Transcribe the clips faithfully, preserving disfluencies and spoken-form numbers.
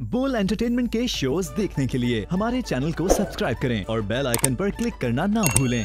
बोल एंटरटेनमेंट के शोज देखने के लिए हमारे चैनल को सब्सक्राइब करें और बेल आइकन पर क्लिक करना ना भूलें।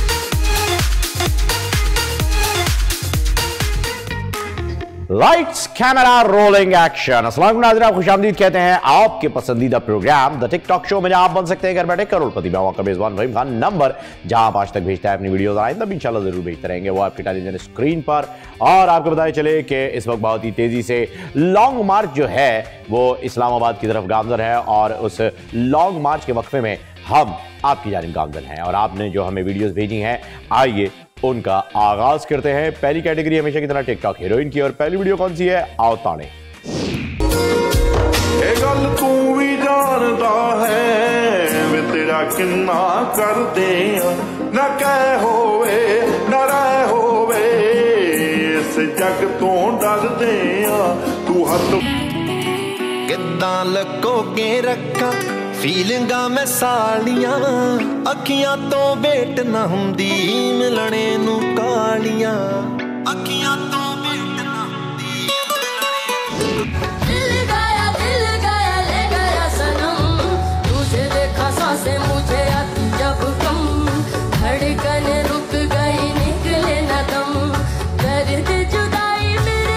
Lights camera rolling action. अस्सलाम वालेकुम नाज़रीन, खुशामदीद कहते हैं आपके पसंदीदा प्रोग्राम द टिकटॉक शो में, जहां आप बन सकते हैं घर बैठे करोड़पति। मैं आपका मेजबान रहीम खान। नंबर जहां आप आज तक भेजते हैं अपनी वीडियोस, आइंदा भी इंशाल्लाह जरूर भेजते रहेंगे, वो आपके टेलीविजन स्क्रीन पर। और आपको बताया चले कि इस वक्त बहुत ही तेजी से लॉन्ग मार्च जो है वो इस्लामाबाद की तरफ गामजन है, और उस लॉन्ग मार्च के वक्फे में हम आपकी जानिब गामजन हैं, और आपने जो हमें वीडियोस भेजी हैं, आइए उनका आगाज करते हैं। पहली कैटेगरी हमेशा की तरह टिकटॉक हीरोइन की, और पहली वीडियो कौन सी है, आओ ताने। गल तू भी जानता है वे तेरा किन्ना करते न कह होवे न रह होवे, इस जग तो डरते तू हथ किदां लको के रखा फीलिंगा मैं सालियां, अखियां तो वेट ना हुंदी मिलने नू कालियां, अखियां तो वेट ना हुंदी दिल गया दिल गया ले गया सनम, तुझे देखा सांसें मुझे आती जब कम, धड़कन रुक गई निकले न दम, दर्द जुदाई मेरे।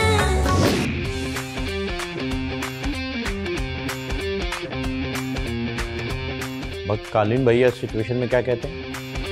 कालीन भैया इस सिचुएशन में क्या कहते हैं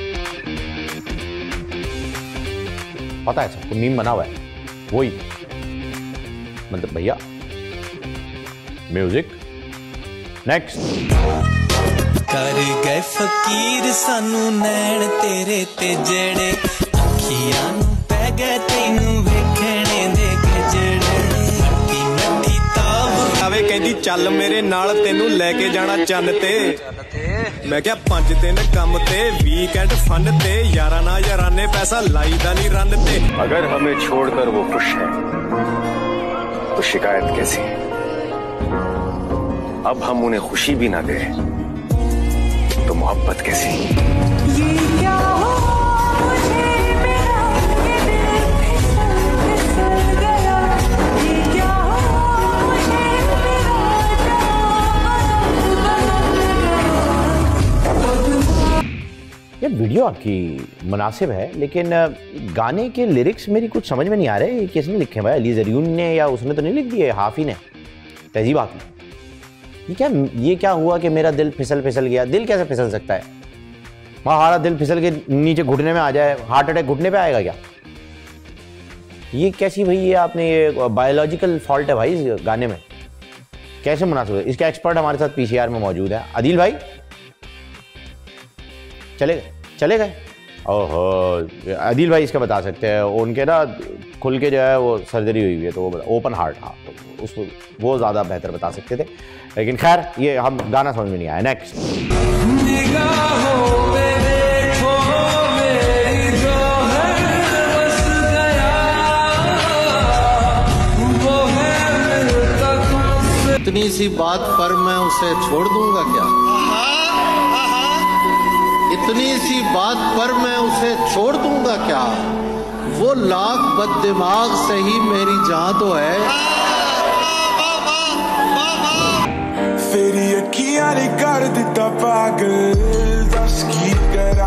पता है सबको, मीम बना हुआ है वही, मतलब भैया म्यूजिक नेक्स्ट। कर गए फकीर सानू नैन तेरे ते जड़े, अखियां नू पै गए तैनू वेखणे दे गजड़े, नट्टी नट्टी ताब आवे कहंदी चल मेरे नाल तेनू लेके जाना चंद ते, मैं क्या पंज दिन कम ते वीकेंड फन ते, यारा ना याराने पैसा लाईदा नहीं रन ते। अगर हमें छोड़कर वो खुश है तो शिकायत कैसी, अब हम उन्हें खुशी भी ना दे तो मोहब्बत कैसी। ये क्या हो मुझे मेरा ये दिल फिसल फिसल गया, ये क्या हो मुझे मेरा ये वीडियो आपकी मुनासिब है, लेकिन गाने के लिरिक्स मेरी कुछ समझ में नहीं आ रहे। किसने लिखे हैं भाई, अली ज़रियून ने या उसने तो नहीं लिख दिए, हाफी ने, तहजीब हाफी। ये क्या ये क्या हुआ कि मेरा दिल फिसल फिसल गया? दिल कैसे फिसल सकता है? हमारा दिल फिसल के नीचे घुटने में आ जाए, हार्ट अटैक घुटने पे आएगा क्या? ये कैसी भाई, ये आपने ये बायोलॉजिकल फॉल्ट है भाई इस गाने में, कैसे मुनासिब है? इसका एक्सपर्ट हमारे साथ पीसीआर में मौजूद है, आदिल भाई। चले गए चले गए ओहो, आदिल भाई इसका बता सकते हैं, उनके ना खुल के जो है वो सर्जरी हुई हुई है, तो वो ओपन हार्ट, हाँ तो उसको वो ज़्यादा बेहतर बता सकते थे, लेकिन खैर ये हम गाना समझ में नहीं आया। नेक्स्ट। इतनी सी बात पर मैं उसे छोड़ दूंगा क्या, इतनी सी बात पर मैं उसे छोड़ दूंगा क्या, वो लाख बददिमाग सही मेरी जान तो है। तेरी अखियां ने कर दिता पागल, दस की करा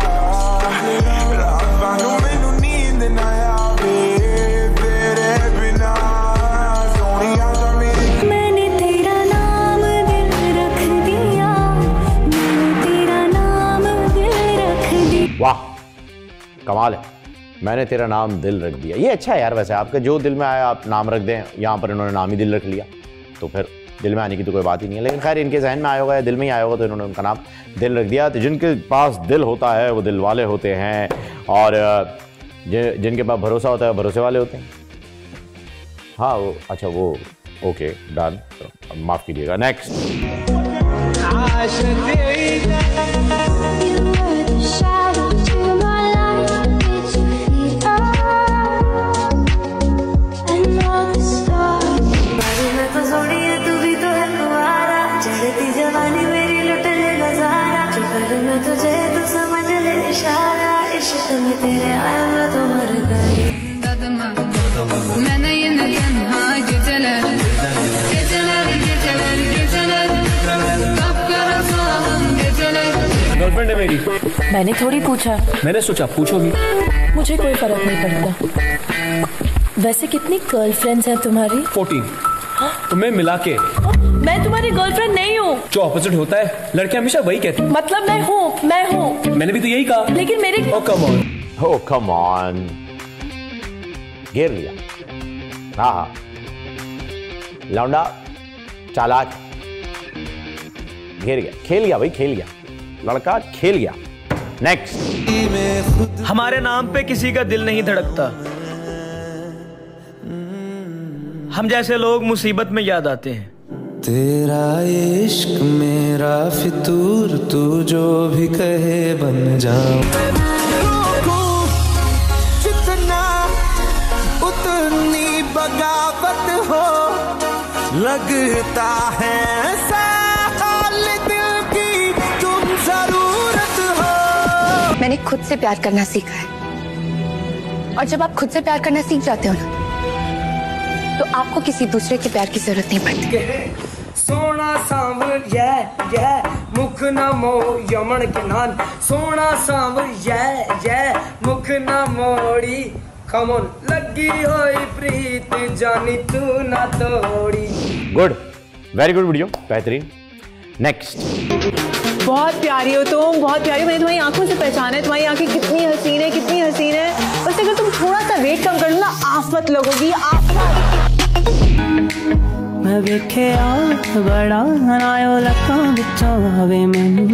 रातां नूं मैनू नींद ना आवे तेरे बिना, सोनिया जा मेरी। मैंने तेरा नाम दिल रख दिया, मैंने तेरा नाम दिल रख दिया। वाह कमाल है, मैंने तेरा नाम दिल रख दिया। ये अच्छा है यार, वैसे आपके जो दिल में आया आप नाम रख दें, यहाँ पर इन्होंने नाम ही दिल रख लिया, तो फिर दिल में आने की तो कोई बात ही नहीं है, लेकिन खैर इनके जहन में आया होगा या दिल में ही आया होगा, तो इन्होंने उनका नाम दिल रख दिया। तो जिनके पास दिल होता है वो दिल वाले होते हैं, और जिनके पास भरोसा होता है भरोसे वाले होते हैं। हाँ वो अच्छा वो ओके डन, तो माफ़ कीजिएगा। नेक्स्ट। तुझे तो समझ ले इशारा, इश्क में तेरे आया तो मर गई। मैंने ये गर्लफ्रेंड है मेरी। मैंने थोड़ी पूछा। मैंने सोचा पूछोगी। मुझे कोई फर्क नहीं पड़ता। वैसे कितनी गर्लफ्रेंड्स हैं तुम्हारी? फोर्टीन। तुम्हें मिला के। मैं तुम्हारी गर्लफ्रेंड नहीं हूँ। जो ऑपोजिट होता है लड़के हमेशा वही कहते हैं। मतलब मैं हूँ, मैं हूँ। मैंने भी तो यही कहा। लेकिन मेरे oh come on, oh come on, घेर लिया। हाँ हाँ, लौंडा चालाक, घेर गया, खेल गया भाई, खेल गया, लड़का खेल गया। नेक्स्ट। हमारे नाम पे किसी का दिल नहीं धड़कता, हम जैसे लोग मुसीबत में याद आते हैं। तेरा इश्क मेरा फितूर, तू जो भी कहे बन जाऊं। जितना उतनी बगावत हो, लगता है साल दिल की तुम जरूरत हो। मैंने खुद से प्यार करना सीखा है, और जब आप खुद से प्यार करना सीख जाते हो ना, तो आपको किसी दूसरे के प्यार की जरूरत नहीं पड़ती। सोना सांवर जय जय मुख न मो यमन के नान, सोना सांवर जय जय मुख न मोड़ी, कमोन लगी होई प्रीत जानी तू ना तोड़ी। गुड, वेरी गुड वीडियो, बेहतरीन। नेक्स्ट। बहुत प्यारी हो तुम, बहुत प्यारी हो। मैंने तुम्हारी आंखों से पहचाना है, तुम्हारी आंखें कितनी हसीन है, कितनी हसीन है। बस अगर तुम थोड़ा सा वेट कम कर लो ना, आफत लगोगी, आफत। मैं वेख्या बड़ा हनायो लक्कां विचों आवे मैनू,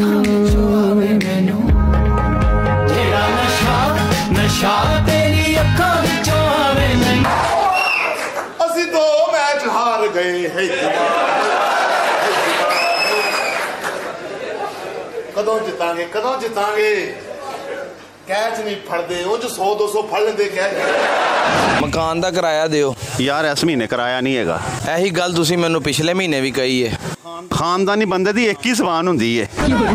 तेरा नशा नशा तेरी अक्खां विचों आवे मैनू। असी दो मैच हार गए है, कदों जितांगे कदों जितांगे, कैच नहीं फड़दे, उंज सौ दो सौ फड़ लेंदे कैच। मकान दा किराया दिओ यार, इस महीने किराया नहीं हैगा। ਇਹੀ ਗੱਲ ਤੁਸੀਂ ਮੈਨੂੰ ਪਿਛਲੇ ਮਹੀਨੇ ਵੀ ਕਹੀ ਹੈ। खानदानी बंदे दी एक ही जबान हुंदी है।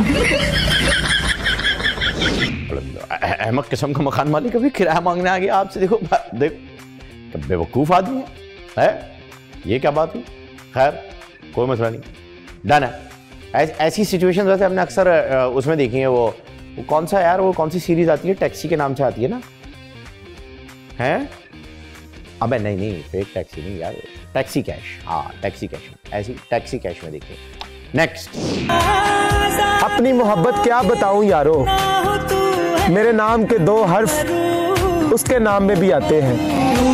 अहमद किस्म का मकान मालिक अभी किराया मांगने आ गया आपसे। देखो देखो बेवकूफ आदमी है, है? ये क्या बात हुई? खैर कोई मसला नहीं, डन है। ऐ, ऐसी सिचुएशन वैसे हमने अक्सर उसमें देखी है। वो, वो कौन सा यार, वो कौन सी सीरीज आती है, टैक्सी के नाम से आती है ना, है? अबे नहीं नहीं, फेक टैक्सी नहीं यार, टैक्सी कैश। हाँ टैक्सी कैश, ऐसी टैक्सी कैश में देखिए। नेक्स्ट। अपनी मोहब्बत क्या बताऊं यारो, मेरे नाम के दो हर्फ उसके नाम में भी आते हैं।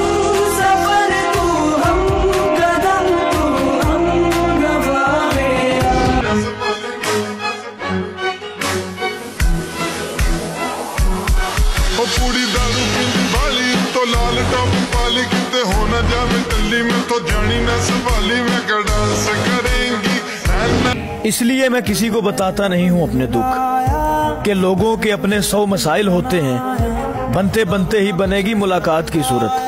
पूरी दारू पींदी वाली तो लाल टॉप वाली, किते होना जावे टल्ली में तो जानी ना संभाली, मैं क्या डांस करेंगी। इसलिए मैं किसी को बताता नहीं हूँ अपने दुख, कि लोगों के अपने सौ मसाइल होते हैं, बनते बनते ही बनेगी मुलाकात की सूरत।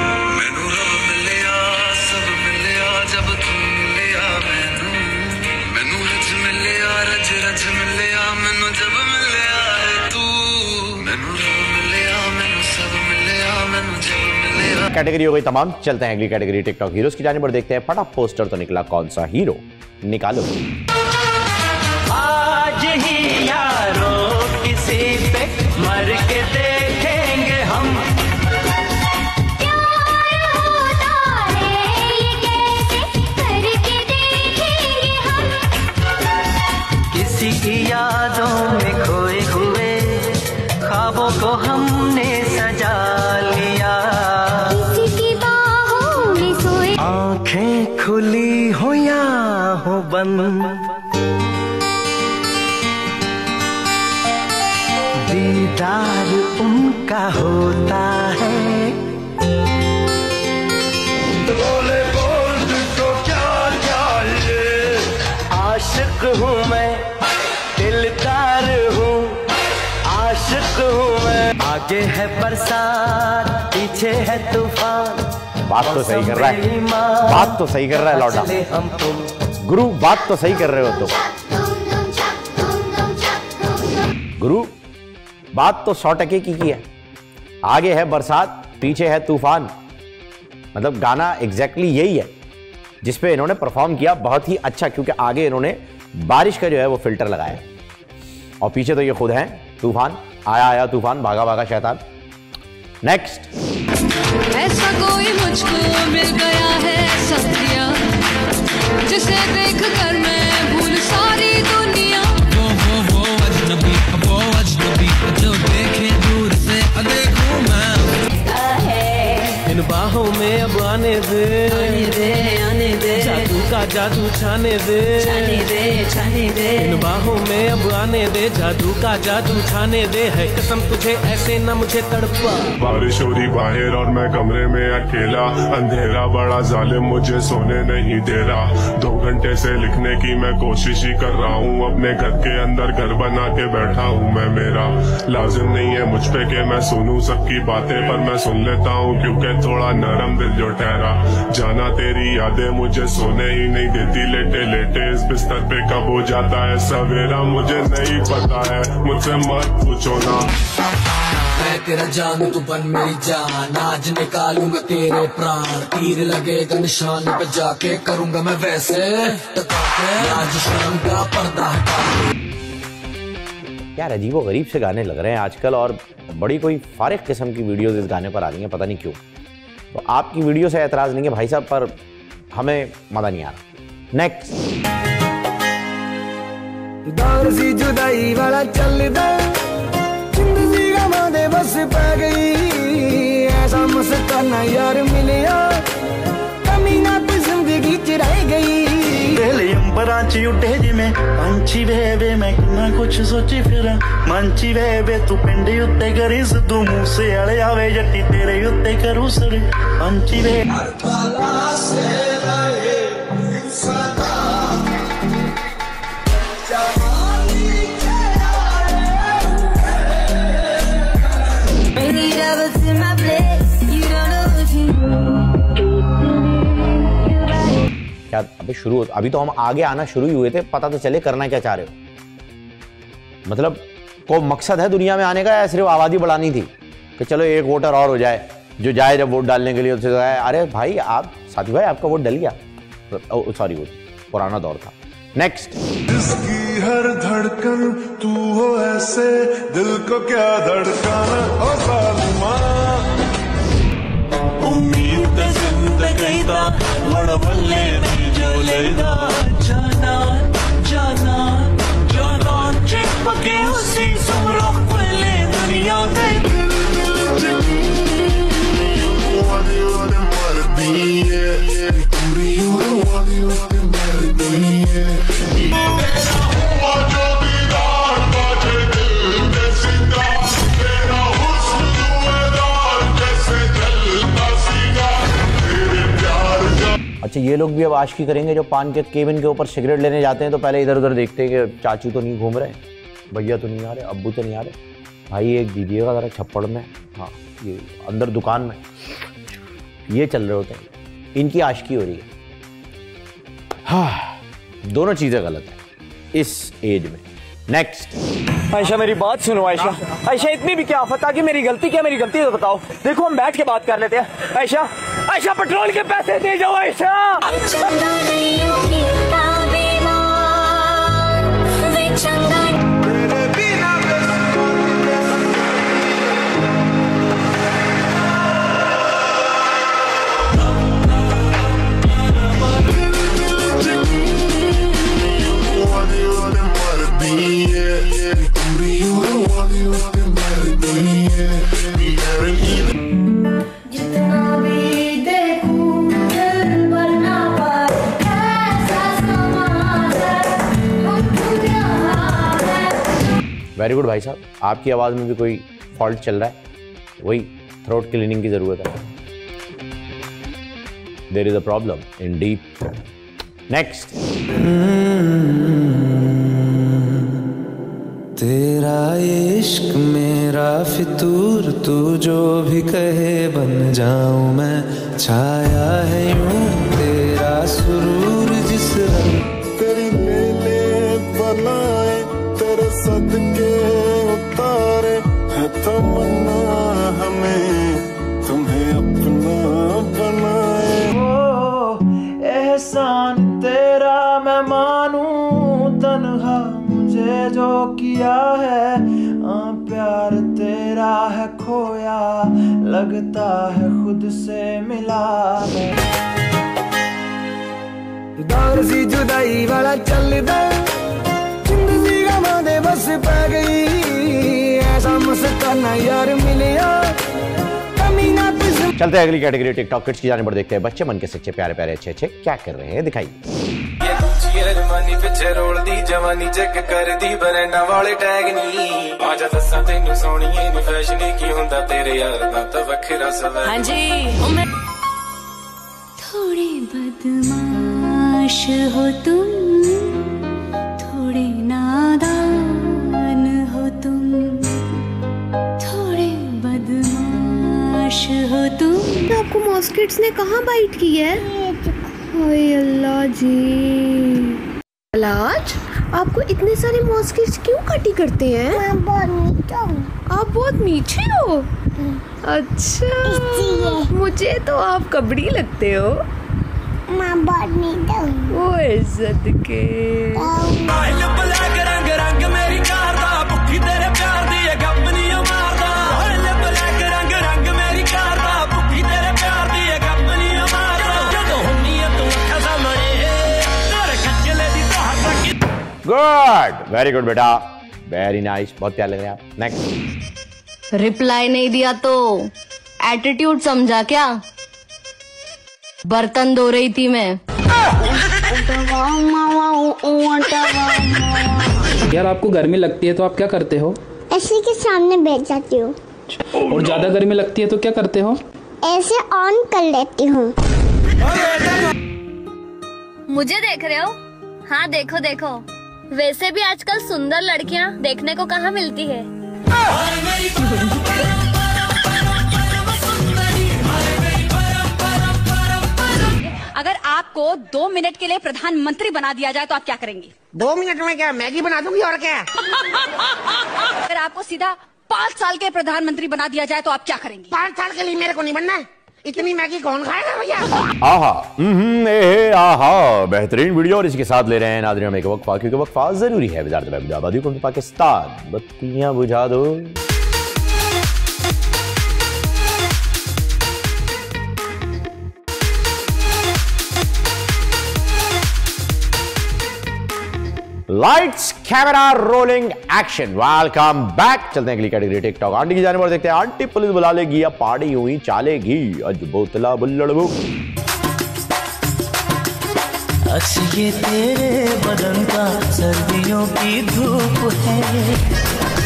कैटेगरी हो गई तमाम, चलते हैं अगली कैटेगरी टिकटॉक हीरोज की जानिब और देखते हैं फटा पोस्टर तो निकला कौन सा हीरो, निकालो। आज ही यारो किसी पे मर के देखेंगे हम, प्यार होता है ये कैसे करके देखेंगे हम, किसी की यादों में खोए हुए ख्वाबों को हमने सजा लिया, आंखें खुली हो या हो बंद, दीदार उनका होता है, बोले बोल तो क्या चाहिए, आशिक हूँ मैं दिलदार हूँ, आशिक हूँ मैं, आगे है बरसात पीछे है तूफान। बात तो सही कर रहा है, बात तो सही कर रहा है लौटा गुरु, बात तो सही कर रहे हो तुम गुरु, बात तो सौ टके की की है। आगे है बरसात पीछे है तूफान, मतलब गाना एग्जैक्टली यही है जिसपे इन्होंने परफॉर्म किया बहुत ही अच्छा, क्योंकि आगे इन्होंने बारिश का जो है वो फिल्टर लगाया। और पीछे तो ये खुद हैं तूफान। आया आया तूफान, भागा भागा शैतान। नेक्स्ट। ऐसा कोई मुझको मिल गया है सत्या, जिसे देख कर मैं भूल सारी दुनिया। वो वो वो अजनबी, वो अजनबी जो देखे दूर से देखूं मैं। इन बाहों में अब आने दे, आने दे, आने दे, जादू का जादू छाने दे, छाने दे, छाने दे। इन बाहों में अब आने दे, जादू का जादू छाने दे। है कसम तुझे ऐसे न मुझे तड़पा। बारिश हो रही बाहर और मैं कमरे में अकेला, अंधेरा बड़ा जालिम मुझे सोने नहीं दे रहा। दो घंटे से लिखने की मैं कोशिश ही कर रहा हूँ, अपने घर के अंदर घर बना के बैठा हूँ मैं। मेरा लाजिम नहीं है मुझ पे के मैं सुनूं सबकी बातें, पर मैं सुन लेता हूँ क्योंकि थोड़ा नरम दिल जो ठहरा। जाना तेरी यादें मुझे सोने ही नहीं देती, लेटे लेटे इस बिस्तर पे कब हो जाता है सवेरा मुझे नहीं पता है, मुझसे मत पूछो ना। मैं तेरा जान तू बन मेरी जान, आज निकालूंगा तेरे प्राण। तीर लगेगा निशान पे जाके करूंगा मैं वैसे टका के, आज शर्म का पर्दा हटा। यार अजीबो गरीब से गाने लग रहे हैं आजकल, और बड़ी कोई फारिग किस्म की वीडियोस इस गाने पर आ रही हैं, पता नहीं क्यों। तो आपकी वीडियो से एतराज नहीं है भाई साहब, पर हमें मजा नहीं आ रहा। नेक्स्ट। दौर सी जुदाई वाला चलदा, जिंदगी गमा दे बस पै गई। ऐसा मस्ताना यार मिलिया, कमी ना तो जिंदगी च रह गई। पहले अंबरां च उठे जिमें पंछी वे वे, मैं कितना कुछ सोची फिर मंची वे वे। तू पिंड उत्ते करी सिद्धू मूसे वाले आवे, जट्टी तेरे उत्ते करू सर पंछी वे। क्या अभी शुरू, अभी तो हम आगे आना शुरू ही हुए थे, पता तो चले करना क्या चाह रहे हो। मतलब को मकसद है दुनिया में आने का, या सिर्फ आबादी बढ़ानी थी कि चलो एक वोटर और हो जाए जो जाए जब वोट डालने के लिए उससे जाए। अरे भाई आप साथी भाई आपका वोट डल गया, सॉरी वो पुराना दौर था। नेक्स्ट। जिसकी हर धड़कन तू हो ऐसे, दिल को क्या धड़काना ओ सालिमा। उम्मीद जिंदगी दा वड़ बल्ले दी जो लेदा, जाना जाना जाना चिपके उसी सुरख खुले दुनिया दे। वादी वादी मरदी है पूरी वादी वादी मरदी है। अच्छा ये लोग भी अब आशिकी करेंगे जो पान के केबिन के ऊपर सिगरेट लेने जाते हैं तो पहले इधर उधर देखते हैं कि चाचू तो नहीं घूम रहे, भैया तो नहीं आ रहे, अब्बू तो नहीं आ रहे, भाई एक दीजिएगा ज़रा छप्पड़ में, हाँ ये अंदर दुकान में, ये चल रहे होते हैं, इनकी आशिकी हो रही है। हाँ दोनों चीज़ें गलत हैं इस एज में। नेक्स्ट। आयशा मेरी बात सुनो आयशा, आयशा इतनी भी क्या आफत आ गई, मेरी गलती क्या, मेरी गलती तो बताओ। देखो हम बैठ के बात कर लेते हैं। आयशा आयशा पेट्रोल के पैसे दे जाओ आयशा। वेरी गुड भाई साहब, आपकी आवाज़ में भी कोई फॉल्ट चल रहा है, वही थ्रोट क्लीनिंग की ज़रूरत है। There is a problem in deep. Next. तेरा इश्क मेरा फितूर, तू जो भी कहे बन जाऊं मैं, छाया है यूं तेरा सुरूर जिस रंग। तेरी मेले बनाए तेरे सदके उतारे, है तमन्ना हमें तुम्हें अपना बनाए। ओ एहसान तेरा मैं मानूं, तन्हा मुझे जो किया है, आ, प्यार तेरा है खोया, लगता है खुद से मिला है। दौर सी जुदाई वाला चलदा, जिंदगी गवा दे बस पै गई, ऐसा मस्ताना यार मिलिया। चलते हैं अगली कैटेगरी टिकटॉक किड्स की जाने पर, देखते हैं बच्चे मन के सच्चे प्यारे प्यारे अच्छे अच्छे क्या कर रहे हैं, दिखाइए। जवानी चेक कर दी बरंडा वाले टैग नी, आजा दस्सा तेनू सोहणीए नी फैशन की हुंदा तेरे यार दा तां वखरा सवाल। हां जी थोड़े बदमाश हो तुम, थोड़े नादान हो तुम, थोड़े बदमाश हो तुम। आपको मॉस्किट्स ने कहाँ बाइट की है? ओए अल्लाह जी, इलाज आपको इतने सारे मॉस्किट्स क्यों कटी करते हैं? मैं बहुत मीठा हूँ। आप बहुत मीठे हो? अच्छा, मुझे तो आप कबड़ी लगते हो। मैं बहुत मीठा हूँ। वो इज्जत के रंग रंग मेरी कार दा, भुखी तेरे प्यार दी है गप्पनी मारदा। ब्लैक रंग रंग मेरी कार दा, भुखी तेरे प्यार दी है गप्पनी मारदा। जदों हुन्नी है तू अखां सामने, तेरे खच्चले दी तक। गुड, वेरी गुड बेटा, वेरी नाइस, बहुत प्यारे लग रहे हैं आप। नेक्स्ट। रिप्लाई नहीं दिया तो एटीट्यूड समझा क्या? बर्तन धो रही थी मैं। यार आपको गर्मी लगती है तो आप क्या करते हो? एसी के सामने बैठ जाती हूँ। और ज्यादा गर्मी लगती है तो क्या करते हो? ऐसे ऑन कर लेती हूँ। मुझे देख रहे हो? हाँ देखो देखो, वैसे भी आजकल सुंदर लड़कियाँ देखने को कहाँ मिलती है। अगर आपको दो मिनट के लिए प्रधानमंत्री बना दिया जाए तो आप क्या करेंगे? दो मिनट में क्या मैगी बना दूंगी और क्या? अगर आपको सीधा पाँच साल के प्रधानमंत्री बना दिया जाए तो आप क्या करेंगे? पाँच साल के लिए मेरे को नहीं बनना है, इतनी मैगी कौन खाएगा भैया? आहा, हम्म, ए, आहा, बेहतरीन वीडियो। और इसके साथ ले रहे हैं नाज़रीन एक वक्फा, क्योंकि वक्फा जरूरी है। वज़ारत आबादी को पाकिस्तान, बत्तियां बुझा दो। Lights camera rolling action, welcome back. चलते हैं अगली कैटेगरी टिकटॉक आंटी की जाने पर, देखते हैं आंटी पुलिस बुला लेगी या पार्टी हुई चालेगी। अज बोतला बुल्लड़बू। अक्स ये तेरे बदन का सर्दियों की धूप है।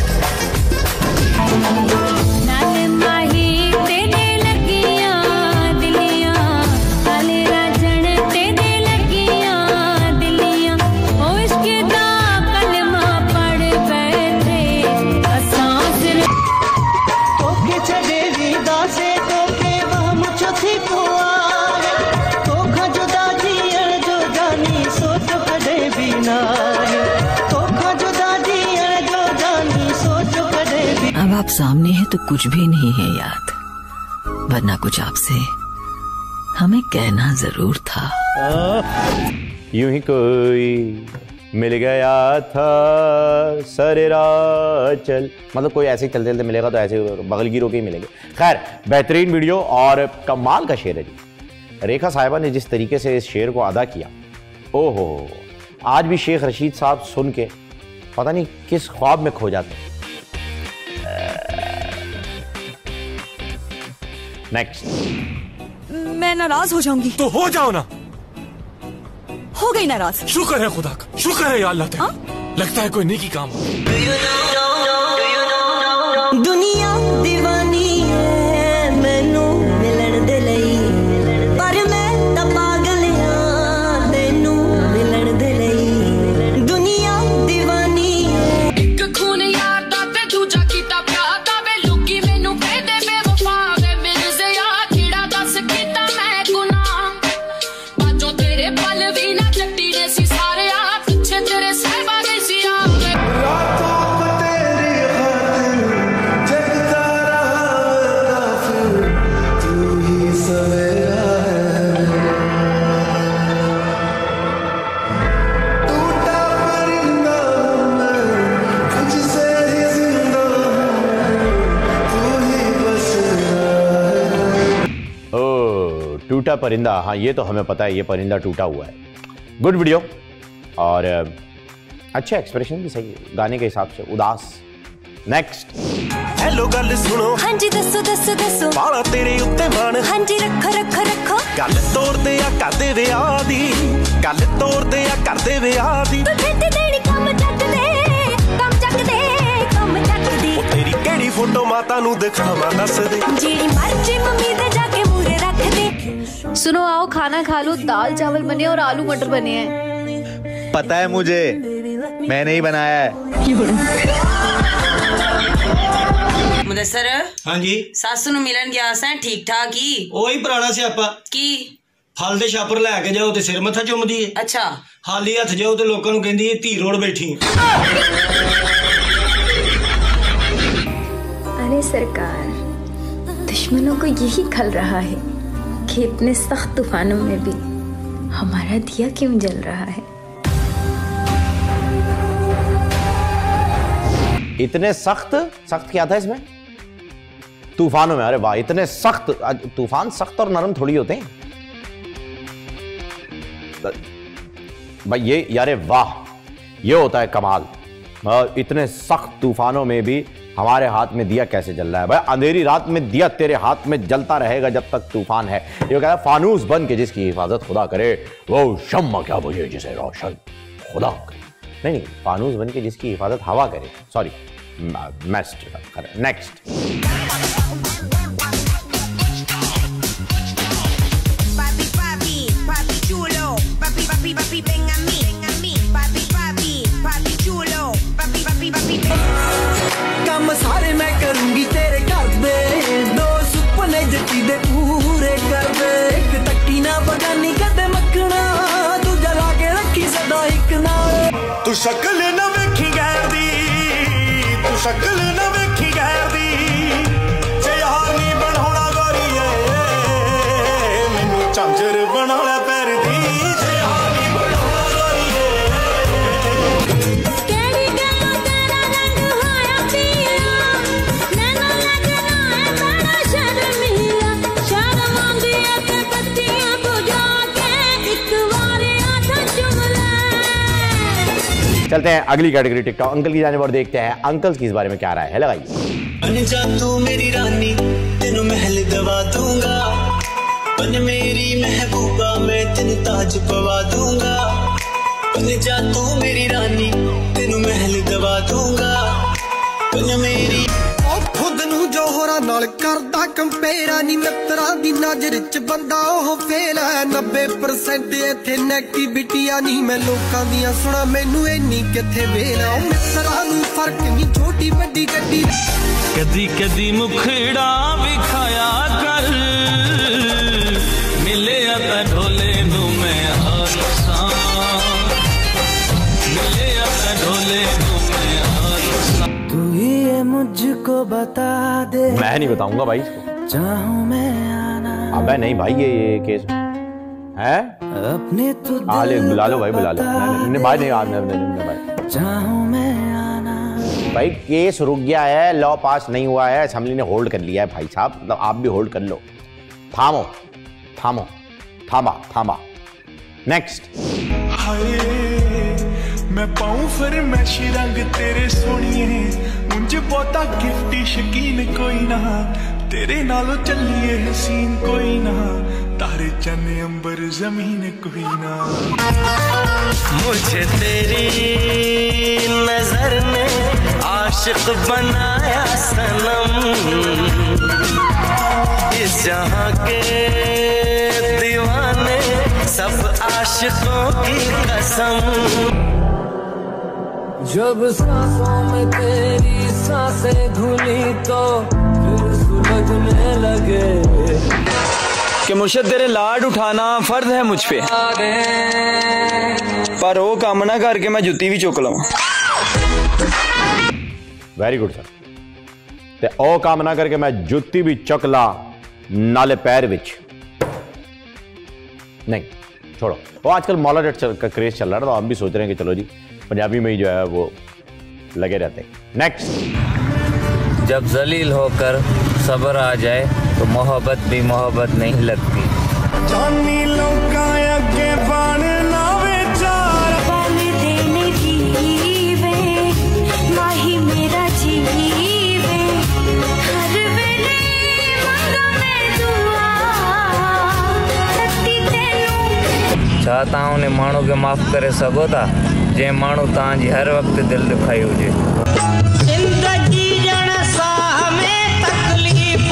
अब आप सामने हैं तो कुछ भी नहीं है याद, वरना कुछ आपसे हमें कहना जरूर था। यूं ही कोई मिल गया था सरेराचल, मतलब कोई ऐसे ही चलते चलते मिलेगा तो ऐसे बगल गिरो के ही मिलेंगे। खैर, बेहतरीन वीडियो और कमाल का शेर है जी। रेखा साहिबा ने जिस तरीके से इस शेर को अदा किया, ओहो, आज भी शेख रशीद साहब सुन के पता नहीं किस ख्वाब में खो जाते हैं। नेक्स्ट। मैं नाराज हो जाऊंगी। तो हो जाओ ना। हो गई नाराज। शुक्र है खुदा का, शुक्र है या अल्लाह तेरा। लगता है कोई नेकी काम। दुनिया दीवानी है मैनू मिलन दे लई, पर मैं तां पागल हां तैनू मिलन दे लई। दुनिया दीवानी एक खून यार दा ते दूजा कीता प्यार दा, वे लुकी मैनू कह दे बेवफा वे मेरे से यार किड़ा दस कीता मैं गुनाह। बाजो तेरे पल भी ना चट्टी ने सी सारे आ, पीछे तेरे सहबा गई सी आ। टूटा परिंदा, हाँ ये तो हमें पता है, ये परिंदा टूटा हुआ है। गुड वीडियो और अच्छे एक्सप्रेशन भी सही है गाने के हिसाब से, उदास। नेक्स्ट। हेलो गल सुनो, हाँ जी दसो दसो दसो, बाला तेरे उत्ते मान, हाँ जी रखो रखो रखो, गल तोड़ दे या कर दे विआह दी, गल तोड़ दे या कर दे विआह दी, तू ठेठ देनी कम चक दे, कम चक दे, कम चक दे, ओ तेरी केड़ी फोटो माता नू दिखावां दस दे, जेड़ी मर्जी मम्मी दे जाके मूरे रख दे। सुनो आओ खाना खा लो, दाल चावल बने और आलू मटर बने हैं। पता है मुझे, मैंने ही बनाया है। मुदस्सर, हाँ जी, सस नू मिलन गया सा ठीक ठाक ही? ओही पुराना सियापा की फल दे छापर लैके जाओ ते सिर मत्था चुमदी है। अच्छा, हाली हथ जाओ ते लोकां नू कहंदी है धी रोड बैठी। अरे सरकार, दुश्मनों को यही खल रहा है कि इतने सख्त तूफानों में भी हमारा दिया क्यों जल रहा है। इतने सख्त, सख्त क्या था इसमें? तूफानों में। अरे वाह, इतने सख्त। तूफान सख्त और नरम थोड़ी होते हैं भाई। ये यारे वाह, ये होता है कमाल। और इतने सख्त तूफानों में भी हमारे हाथ में दिया कैसे जल रहा है भाई। अंधेरी रात में दिया तेरे हाथ में जलता रहेगा जब तक तूफान है। ये कहता है फानूस बन के जिसकी हिफाजत खुदा करे, वो शम्मा क्या बुझे जिसे रोशन खुदा करे। नहीं नहीं, फानूस बन के जिसकी हिफाजत हवा करे। सॉरी, मैस्ट करे। नेक्स्ट। काम सारे मैं करूंगी तेरे घर दे, दो सुपने जट्टी दे पूरे कर दे। एक तक्की ना बगानी कदे मखना, तू जला के रखी सदा एक ना। तू शक्ल ना वेखी गैर दी, तू शक्ल ना वेखी गैर दी, जे यार नी बनाना गोरीए, मैनू झांझर बना ले पैर दी। जे यार नी बनाना गोरीए, केड़ी गल्लों तेरा रंग होया पीला, नैनो लगना है बड़ा शर्मीला। शर्म आंदी है ते पत्तियां बुझा के एक बार आधा चुम ले। चलते हैं अगली कैटेगरी, टिकटॉक अंकल की जाने पर देखते हैं अंकल की इस बारे में क्या राय है। लगाइए। बन जा तू मेरी रानी, तेनू महल दवा दूंगा, बन मेरी महबूबा, मैं तेनू ताज पवा दूंगा। बन जा तू मेरी रानी, तेनू महल दवा दूंगा, बन मेरी। खुद नू जोहरा नाल करदा कंपेरा, नी मित्रा दी नजर च बंदा ओह फेल है। नब्बे परसेंट इत्थे नेगेटिविटी आ, नी मैं लोकां दियां सुना मैनू इन्नी कित्थे वेला। मित्रा नू फर्क नी छोटी वड्डी गड्डी, कदी कदी मुखड़ा विखाया कर, मिले आता ढोले नू मैं हार सा, मिले आता ढोले नू मैं हार सा। तू ही ये मुझको बता दे, मैं नहीं बताऊंगा भाई इसको। चाहूं मैं आना। अबे नहीं भाई, ये ये केस है अपने तू आले बुला लो भाई, बुला लो। नहीं नहीं भाई, नहीं आज नहीं भाई। चाहूं मैं आना। भाई केस रुक गया है, लॉ पास नहीं हुआ है, असेंबली ने होल्ड कर लिया है भाई साहब, मतलब आप भी होल्ड कर लो। थामो थामो थामा थामा। नेक्स्ट। मैं पाऊं फरमैशी रंग तेरे सोनिए, मुझे बहुता गिफ्टी शकीन कोई ना, तेरे नालों चलिए हसीन कोई ना, तारे चने अंबर जमीन कोई ना। मुझे तेरी नजर ने आशिक बनाया सनम, इस जहां के दीवाने सब आशिकों की कसम। जब सांसों में तेरी सांसें घुली तो फिर सुलझने लगे, कि मुर्शद तेरे लाड उठाना फर्ज है मुझ पे, पर वो काम ना करके मैं जुत्ती भी चुक लवां। Very good sir. ते ओ काम ना करके मैं जुत्ती भी चुक ला नाले पैर विच। नहीं छोड़ो, वो आजकल मौला डेट का क्रेज चल रहा है, तो हम भी सोच रहे हैं कि चलो जी पंजाबी में ही जो है वो लगे रहते हैं। नेक्स्ट। जब जलील होकर सब्र आ जाए तो मोहब्बत भी मोहब्बत नहीं लगती। जानी लोका अगे बन ना विचार बन देने की वे माही मेरा जीवे हर वेले मंगा मैं दुआ सती तेनू छा तव्हां उन माण्हू खे माफ़ करे सघो था जंहिं माण्हू तव्हांजी हर वक़्तु दिलि दुखाई हुजे। जिंदगी जण साह में तकलीफ़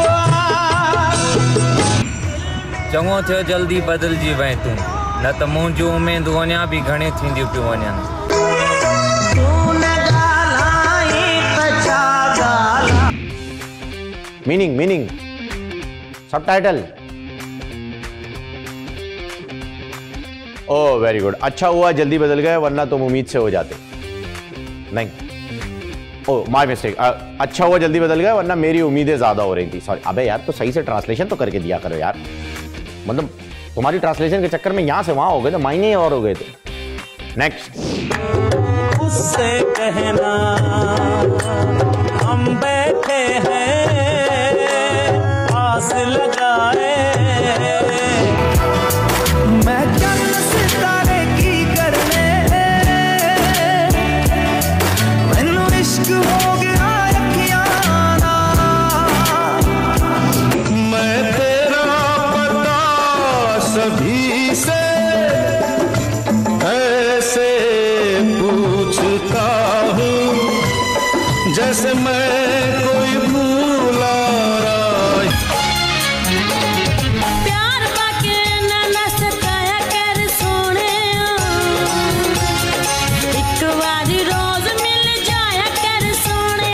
चङो थियो जल्दी बदिलजी वएं तूं न त मुंहिंजूं उमेदूं अञा बि घणियूं थींदियूं पियूं वञनि। Meaning meaning subtitle. Oh very good, अच्छा हुआ जल्दी बदल गए वरना तुम उम्मीद से हो जाते। नहीं, ओह माय मिस्टेक, अच्छा हुआ जल्दी बदल गए वरना मेरी उम्मीदें ज्यादा हो रही थी। सॉरी। अबे यार तो सही से ट्रांसलेशन तो करके दिया करो यार, मतलब तुम्हारी ट्रांसलेशन के चक्कर में यहां से वहां हो गए तो मायने और हो गए थे। नेक्स्ट। उससे कहना हम बैठे हैं आस लगाए मैं चंद सितारे की करने मैनू इश्क हो गया अखियाना मैं तेरा पता सभी से ऐसे पूछता हूँ जैसे मैं कोई भूला प्यार बाके ना नसकाया कर सोने एक बारी रोज मिल जाया कर सोने।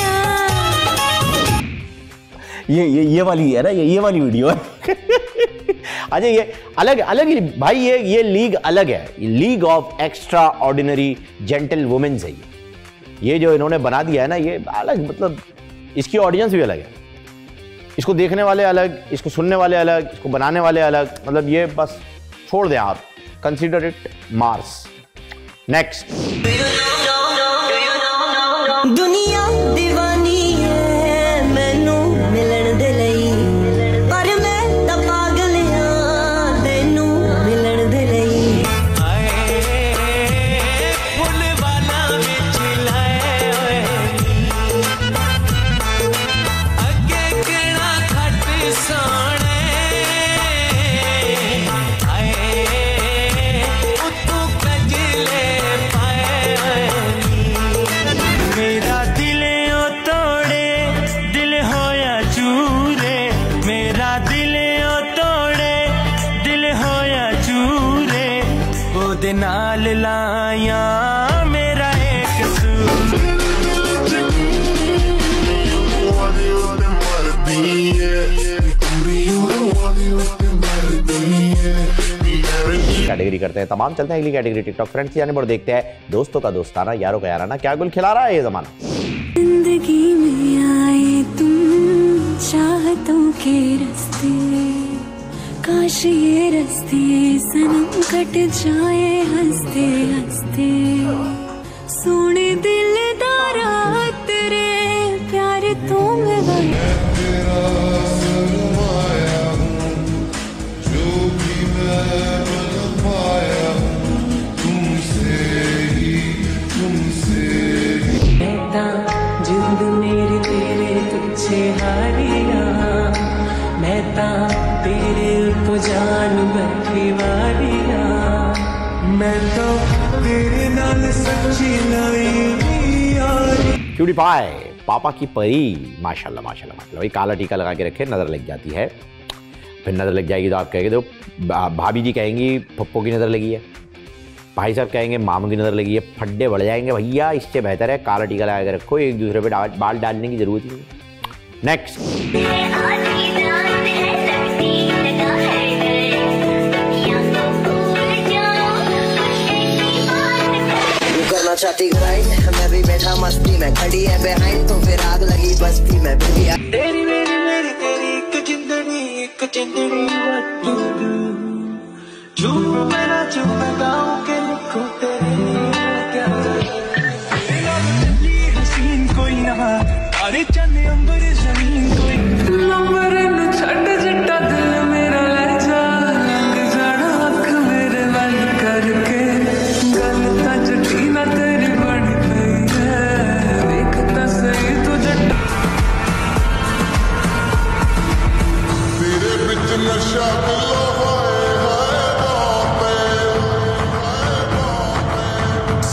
ये ये ये वाली है ना, ये ये वाली वीडियो है। अच्छा ये अलग अलग ही भाई, ये ये लीग अलग है, league of extraordinary gentle womens है। ये ये जो इन्होंने बना दिया है ना, ये अलग, मतलब इसकी ऑडियंस भी अलग है, इसको देखने वाले अलग, इसको सुनने वाले अलग, इसको बनाने वाले अलग, मतलब ये बस छोड़ दें आप, कंसीडर इट मार्स। नेक्स्ट। दुनिया दीवानी है मैनू मिलन दे लई पर मैं तां पागल हां तैनू मिलन दे लई। फुल वाला विच लाए होए अगे किहड़ा खट सोने आए उतों कजले पाए होए मेरा दिल ओ तोड़े दिल होया चूरे मेरा दिल ओ तोड़े दिल होया चूरे ओदे नाल लाया मेरा एक कैटेगरी करते हैं तमाम। चलते हैं अगली कैटेगरी टिकटॉक फ्रेंड्स की जानिब और देखते हैं दोस्तों का दोस्ताना, यारों का याराना, क्या गुल खिला रहा है ये जमाना। जिंदगी में आए तुम चाहतों के रास्ते काश ये रास्ते सनम कट जाए हंसते हंसते सोने दिलदारा तेरे प्यार तो मैं जिंद मेरी तेरे तुझे हारिया मैं ता तेरे तो जान बैठी वारिया मैं तो तेरे नाल सच्ची नहीं क्यूटी पाई पापा की परी, माशाल्लाह माशाल्लाह माशाल्लाह। भाई काला टीका लगा के रखे, नजर लग जाती है, फिर नजर लग जाएगी तो आप कहेंगे, देखो भाभी जी कहेंगी पप्पो की नजर लगी है, भाई साहब कहेंगे मामू की नजर लगी है, फड्डे बढ़ जाएंगे। भैया इससे बेहतर है काला टीका लगा के रखो, एक दूसरे पे बाल डालने की जरूरत ही नहीं। नेक्स्ट। करना चाहती ग्राइंड मैं भी बैठा मस्ती में खड़ी है बिहाइंड तो फिर आग लगी बस्ती में भी तेरी मेरी मेरी तेरी एक जिंदड़ी एक जिंदड़ी what to do चुप मेरा चुप गाँव के लिखो तेरे क्या हसीन कोई ना अरे चंद अंबर जमीन कोई नंबर न छट जट्टा दिल मेरा ले जा लंग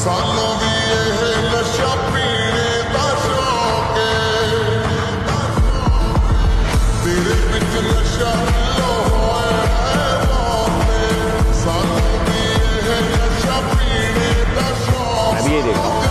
मैं भी ये देख रहा हूँ।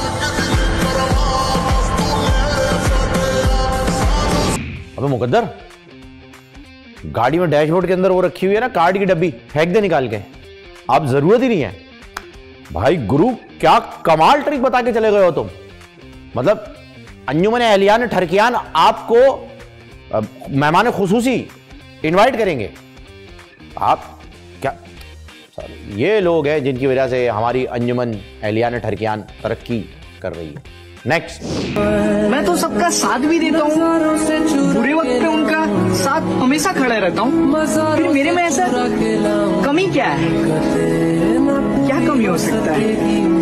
अबे मुकद्दर, गाड़ी में डैशबोर्ड के अंदर वो रखी हुई है ना कार्ड की डब्बी, फेंक दे निकाल के। अब जरूरत ही नहीं है भाई। गुरु क्या कमाल ट्रिक बता के चले गए हो तुम। मतलब अंजुमन एहलियान ठरकियान आपको मेहमान खुसूसी इनवाइट करेंगे। आप क्या सॉरी, ये लोग हैं जिनकी वजह से हमारी अंजुमन एहलियान ठरकियान तरक्की कर रही है। नेक्स्ट। मैं तो सबका साथ भी देता हूँ, बुरे वक्त पे उनका साथ हमेशा खड़ा रहता हूँ। फिर मेरे में ऐसा कमी क्या है? क्या कमी हो सकता है?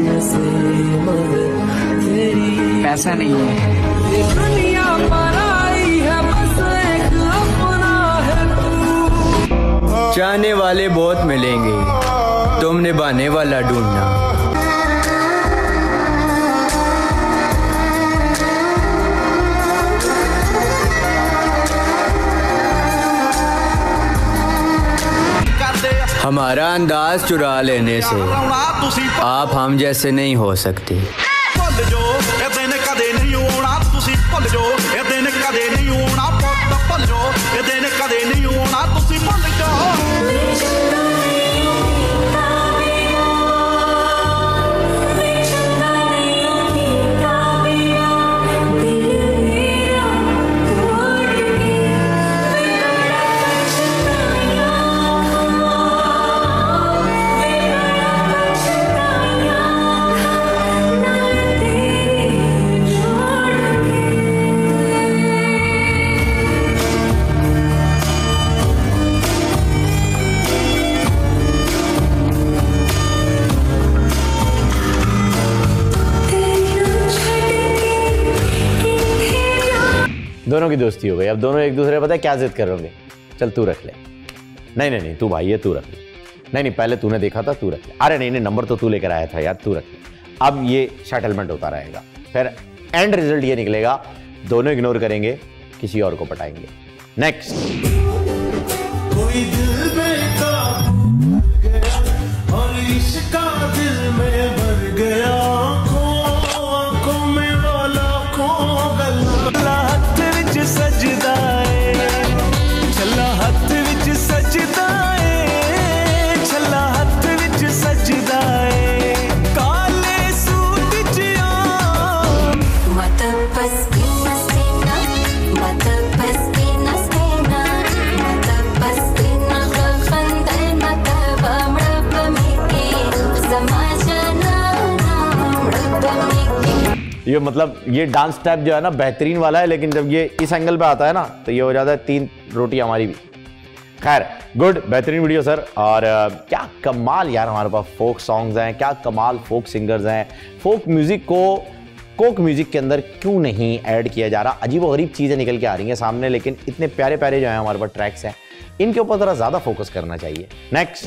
पैसा नहीं है। चाहने वाले बहुत मिलेंगे, तुम निभाने वाला ढूंढना। हमारा अंदाज चुरा लेने से आप हम जैसे नहीं हो सकते। दोनों की दोस्ती हो गई। अब दोनों एक दूसरे पता है क्या जिद करोगे, चल तू रख ले। नहीं नहीं नहीं तू भाई है, तू रख ले। नहीं नहीं पहले तूने देखा था, तू रख ले। अरे नहीं नहीं नंबर तो तू लेकर आया था यार, तू रख ले। अब ये सेटलमेंट होता रहेगा, फिर एंड रिजल्ट ये निकलेगा दोनों इग्नोर करेंगे, किसी और को पटाएंगे। नेक्स्ट। कोई दिल बेकाबू गया और इश्क का दिल में भर गया, आंखों आंखों में वाला खो गला हथ विच सजदाए, छला हथ विच सजदाए, छला हथ विच सजदाए, काले सूट जिया मत बस ये मतलब ये डांस स्टेप जो है ना बेहतरीन वाला है, लेकिन जब ये इस एंगल पे आता है ना तो ये हो जाता है तीन रोटी हमारी भी। खैर गुड, बेहतरीन वीडियो सर। और uh, क्या कमाल यार हमारे पास फोक सॉन्ग्स हैं, क्या कमाल फोक सिंगर्स हैं। फोक म्यूजिक को कोक म्यूजिक के अंदर क्यों नहीं ऐड किया जा रहा? अजीब व गरीब चीजें निकल के आ रही हैं सामने, लेकिन इतने प्यारे प्यारे जो है हमारे पास ट्रैक्स हैं, इनके ऊपर जरा ज्यादा फोकस करना चाहिए। नेक्स्ट।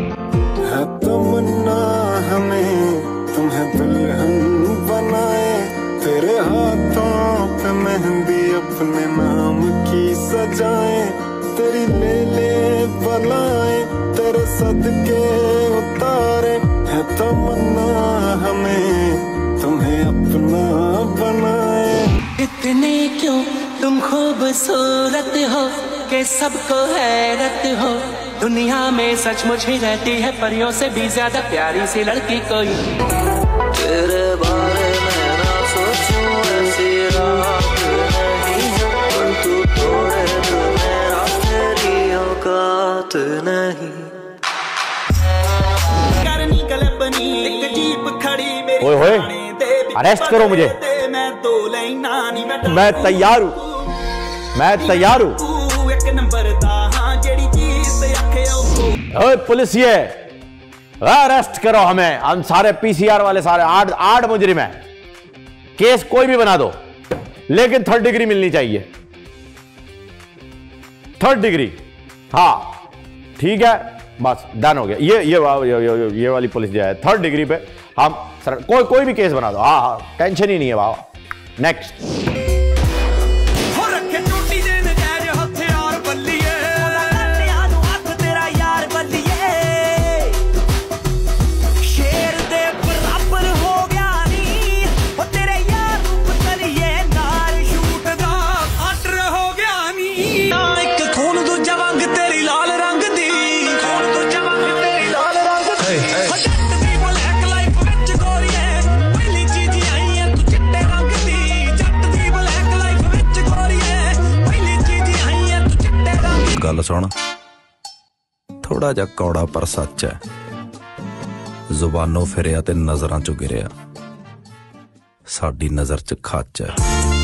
तुम्हें दुल्हन बनाए, तेरे हाथों पे मेहंदी अपने नाम की सजाए, तेरी ले ले बनाए, तेरे सदके उतारे, है तमन्ना हमें तुम्हें अपना बनाए। इतने क्यों तुम खूबसूरत हो के सबको हैरत हो, दुनिया में सचमुच ही रहती है परियों से भी ज्यादा प्यारी सी लड़की कोई। तेरे बारे में ना सोचूं ऐसी रात नहीं है, तू तोड़े तो मेरा तेरी औकात नहीं। करनी कल्पनी एक जीप खड़ी मेरी, ओए होए अरेस्ट करो मुझे, मैं तो लेना नहीं, मैं तैयार हूँ, मैं तैयार हूँ। एक नंबर दा हां जेड़ी चीज ते आखे ओ ओए पुलिस ये अरेस्ट करो हमें, हम सारे पीसीआर वाले सारे आठ आठ मुजरिम हैं। केस कोई भी बना दो, लेकिन थर्ड डिग्री मिलनी चाहिए, थर्ड डिग्री। हाँ ठीक है, बस डन हो गया। ये ये ये, ये, ये वाली पुलिस जो है थर्ड डिग्री पे हम सर, कोई कोई भी केस बना दो, हाँ हाँ टेंशन ही नहीं है बाबा। नेक्स्ट। गल सुन, थोड़ा जा कौड़ा पर सच है, जुबानों फिरिया ते नजरां चों गिरिया, साडी नजर च खच है।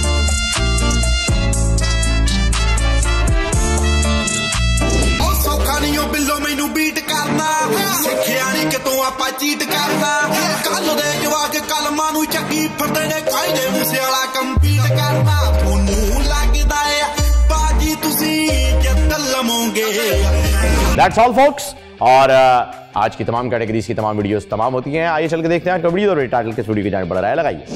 सौखा नहीं हो बिल्लो मैनू बीट करना, सिखिया नहीं कितों आपां चीट करना, कल दे जवाक कलमां नूं चक्की फड़दे ने, कायदे मूसे वाला कंपीट करना, थोनू लगदा है बाजी तुसी That's all folks। और uh, आज की तमाम कैटेगरीज की तमाम वीडियोस तमाम होती हैं। आइए चल के देखते हैं आज का वीडियो और टाइटल किस वीडियो के जाने पड़ रहा है, लगाइए।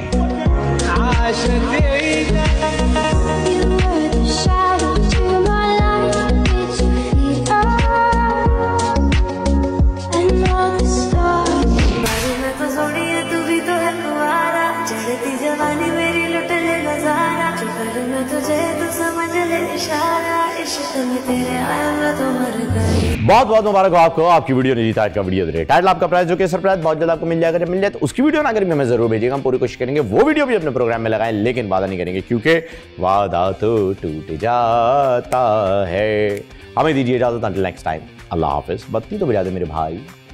बहुत बहुत मुबारक हो आपको, आपकी वीडियो ने जीता आज का वीडियो दे। टाइटल आपका प्राइस जो कि सरप्राइज बहुत जल्द आपको मिल जाएगा। जब मिल जाए तो उसकी वीडियो ना करेंगे, हमें जरूर भेजिएगा, हम पूरी कोशिश करेंगे वो वीडियो भी अपने प्रोग्राम में लगाएं, लेकिन वादा नहीं करेंगे क्योंकि वादा तो टूट जाता है। हमें दीजिए इजाजत, अंटिल नेक्स्ट टाइम, अल्लाह हाफिज। बत्ती तो बजा दे मेरे भाई।